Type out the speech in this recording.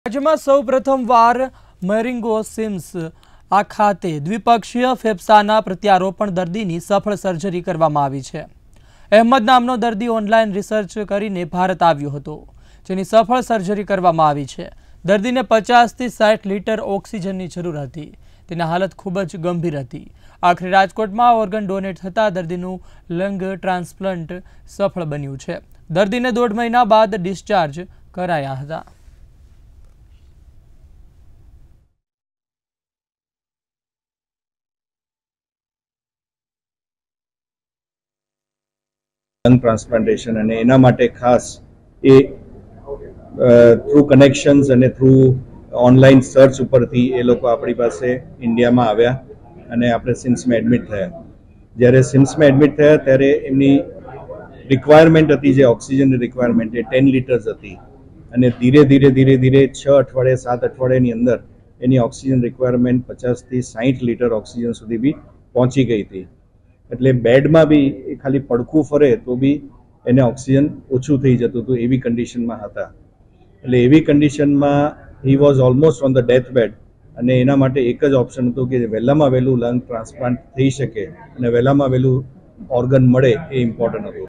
રાજ્યમાં સૌ પ્રથમવાર મેરિંગો સિમ્સ આ ખાતે દ્વિપક્ષીય ફેફસાના પ્રત્યારોપણ દર્દીની સફળ સર્જરી કરવામાં આવી છે। અહેમદ નામનો દર્દી ઓનલાઈન રિસર્ચ કરીને ભારત આવ્યો હતો, જેની સફળ સર્જરી કરવામાં આવી છે। દર્દીને 50 થી 60 લીટર ઓક્સિજનની જરૂર હતી। તેની હાલત ખૂબ જ ગંભીર હતી। આખરે રાજકોટમાં ઓર્ગન ડોનેટ થતા દર્દીનું લંગ ટ્રાન્સપ્લાન્ટ સફળ બન્યું છે। દર્દીને 1.5 મહિના બાદ ડિસ્ચાર્જ કરાયા હતા। લંગ ટ્રાન્સપ્લાન્ટેશન અને એના માટે ખાસ એ થ્રુ કનેક્શન્સ અને થ્રુ ઓનલાઈન સર્ચ ઉપરથી એ લોકો આપણી પાસે ઇન્ડિયામાં આવ્યા અને આપણે સિમ્સમાં એડમિટ થયા। જ્યારે સિમ્સમાં એડમિટ થયા ત્યારે એમની રિક્વાયરમેન્ટ હતી, જે ઓક્સિજનની રિક્વાયરમેન્ટ એ 10 લીટર્સ હતી અને ધીરે ધીરે 6 અઠવાડિયે 7 અઠવાડિયાની અંદર એની ઓક્સિજન રિક્વાયરમેન્ટ 50 થી 60 લીટર ઓક્સિજન સુધી બી પહોંચી ગઈ હતી। એટલે બેડમાં બી ખાલી પડખું ફરે તો બી એને ઓક્સિજન ઓછું થઈ જતું હતું, એવી કન્ડિશનમાં હતા। એટલે એવી કન્ડિશનમાં he was almost on the death bed અને એના માટે એક જ ઓપ્શન હતું કે વહેલામાં વહેલું લંગ ટ્રાન્સપ્લાન્ટ થઈ શકે અને વહેલામાં વહેલું ઓર્ગન મળે, એ ઇમ્પોર્ટન્ટ હતું।